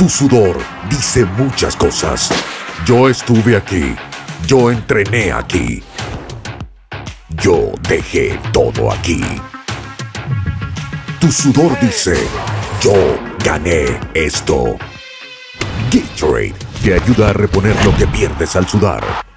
Tu sudor dice muchas cosas. Yo estuve aquí. Yo entrené aquí. Yo dejé todo aquí. Tu sudor dice, yo gané esto. Gatorade te ayuda a reponer lo que pierdes al sudar.